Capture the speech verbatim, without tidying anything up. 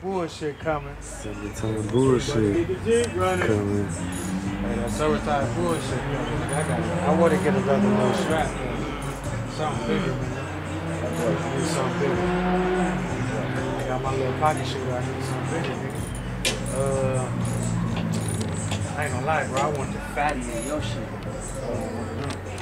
bullshit coming. Summertime bullshit coming. Hey, that summertime bullshit coming. I got I want to get another little strap, man. Something bigger, man. I need something bigger. I got my little pocket shooter. I need something bigger, nigga. Uh, I ain't gonna lie, bro. I want the fatty in your shit. I don't want them.